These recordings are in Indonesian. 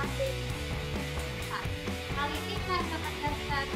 Kali ini saya akan menjelaskan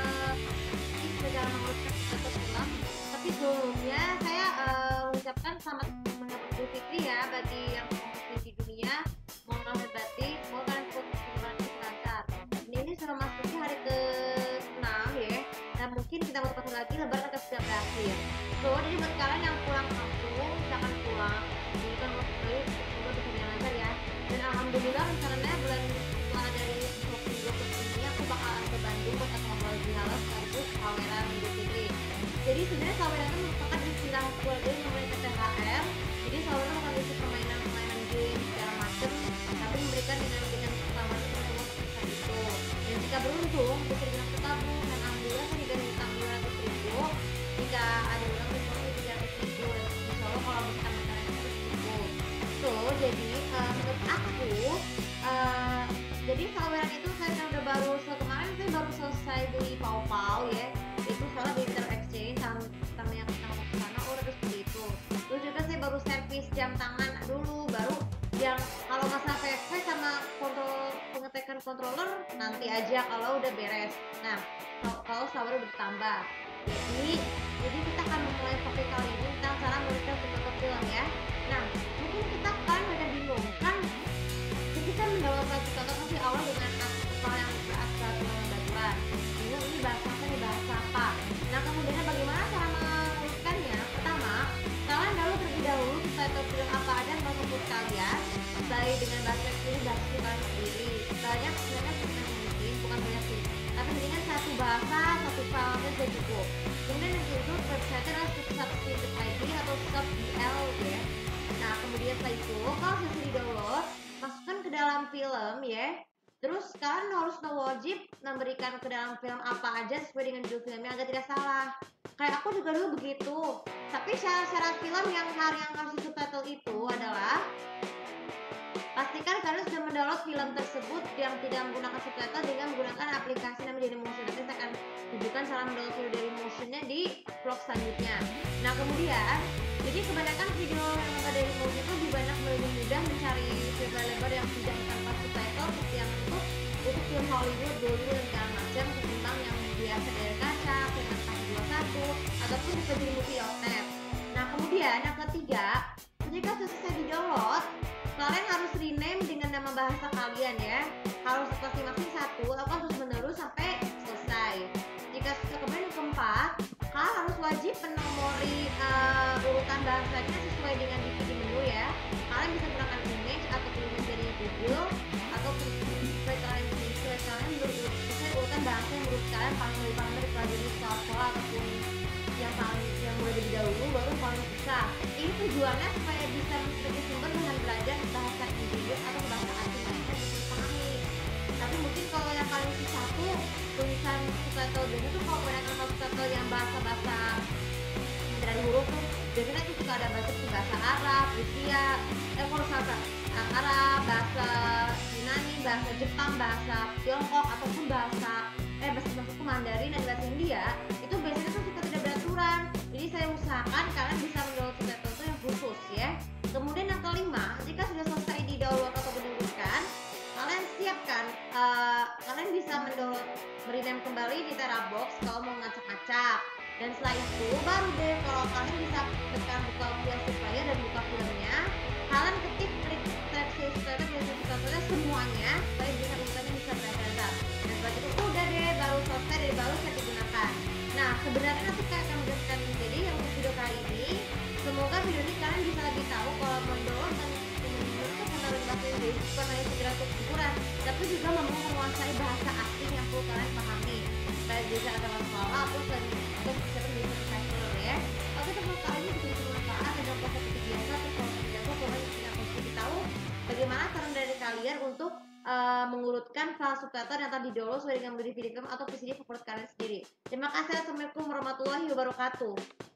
tips cara menguruskan foto film. Tapi sebelumnya saya mengucapkan selamat Idul Fitri ya bagi yang muslim di dunia. Mohon lahir batin, semoga kalian fokus di lancar. Ini sudah masuki hari ke-6 ya. Dan mungkin kita mau potong lagi lebaran akan sudah berakhir. So, jadi buat kalian yang pulang kampung, jangan pulang. Ini kan waktu itu semoga bisa jalan lancar ya. Dan alhamdulillah rencananya bulan setelah dari 22 ke sini aku bakalan ke Bandung buat aktivitas di halal sekaligus saweran Idul Fitri. Jadi sebenarnya saweran itu merupakan istilah keluarga yang namanya THR. Jadi saweran bukan isi permainan game segala macam, tapi memberikan dengan keutamaan untuk seperti itu. Dan jika beruntung bisa dengan tertabung dan alhamdulillah saya diberi utang 200.000. Jika ada orang yang 300.000, insya Allah kalau bisa makan 100.000. So jadi menurut aku jadi saweran itu saya kan udah kemarin saya baru selesai beli pau-pau ya, itu salah di Inter Exchange sama yang kita mau kesana udah seperti itu. Terus juga saya baru servis jam tangan dulu, baru yang kalau masalah VV sama pengecekan controller nanti aja kalau udah beres. Nah kalau saweran udah bertambah, jadi kita akan memulai topik kali ini tentang cara menguruskan foto film ya. Nah mungkin kita kan ada bingung kan, kita mendownload foto pasti awal dengan file yang berasal dari baturan. Ini bahasa apa nih, bahasa apa? Nah kemudian bagaimana cara menguruskannya? Pertama, kalian terlebih dahulu subtitle film apa aja yang menurut kalian, baik dengan bahasa Inggris, bahasa kalian sendiri. Banyak sebenarnya mungkin bukan banyak sih, tapi mendingan satu bahasa, satu file aja sudah cukup. Kemudian yang kedua website adalah subscribe.id atau sub.bl ya. Nah kemudian setelah itu kalau sudah di download, masukkan ke dalam film ya. Terus kalian harus wajib memberikan ke dalam film apa aja sesuai dengan judul filmnya agar tidak salah. Kayak aku juga dulu begitu. Tapi syarat film yang harus subtitle itu adalah pastikan kalian sudah mendownload film tersebut yang tidak menggunakan subtitle dengan menggunakan aplikasi namanya Dailymotion. Nanti saya akan tunjukkan cara mendownload video Dailymotionnya di vlog selanjutnya. Nah kemudian, jadi kebanyakan video yang ada Dailymotion itu lebih banyak lebih mudah mencari film lebar yang tidak tanpa subtitle seperti yang untuk film Hollywood, Bollywood dan segala macam ketimbang yang biasa dari kaca, film 121 ataupun di video movie.net. Nah kemudian yang ketiga, jika selesai di download, kalian harus rename dengan nama bahasa kalian ya. Harus masing-masing satu, lalu harus menerus sampai selesai. Jika kemudian yang keempat, kalian harus wajib menomori urutan bahasanya sesuai dengan DVD menu ya. Kalian bisa menggunakan image atau image dari Google atau sesuai kalian sesuai urutan bahasa yang menurut kalian paling lebih paham dari pelajari sekolah ataupun yang mulai lebih dahulu baru paling susah. Ini tujuannya supaya bisa sebagai sumber dengan belajar bahasa Inggris atau bahasa asing yang bisa dipahami. Tapi mungkin kalau yang paling susah tuh tulisan subtitle biasanya tuh kalau banyak subtitle yang bahasa dari huruf tuh biasanya tuh suka ada bahasa Arab, Rusia, kalau Arab, bahasa Yunani, bahasa Jepang, bahasa Tiongkok ataupun bahasa Mandarin dan bahasa India itu biasanya tuh suka tidak beraturan. Jadi saya usahakan kalian bisa mendownload subtitle itu yang khusus ya. Kemudian yang kelima, jika sudah selesai di download atau menurunkan, kalian siapkan, kalian bisa mendownload merename kembali di Terabox kalau mau ngacak-ngacak. Dan setelah itu baru deh kalau kalian bisa tekan buka film player dan buka filmnya, kalian ketik klik seleksi subtitle semuanya, supaya bisa urutannya bisa benar-benar. Dan setelah itu udah deh baru selesai dan baru bisa digunakan. Nah sebenarnya nanti saya akan menjelaskan jadi yang untuk video kali ini. Semoga video ini kalian bisa lebih tahu kalau mendownload dan menurut kenalin bahasa Inggris bukan hanya sekedar untuk hiburan, tapi juga menguasai bahasa asing yang perlu kalian pahami. Baik bisa ada sekolah atau bisa menjadi profesional ya. Oke teman kali ini bisa bermanfaat dan dapat seperti biasa. Terus kalau tidak kalian tidak tahu bagaimana cara dari kalian untuk mengurutkan file subtitle yang tadi download sesuai dengan video film atau VCD favorit kalian sendiri. Terima kasih. Assalamualaikum warahmatullahi wabarakatuh.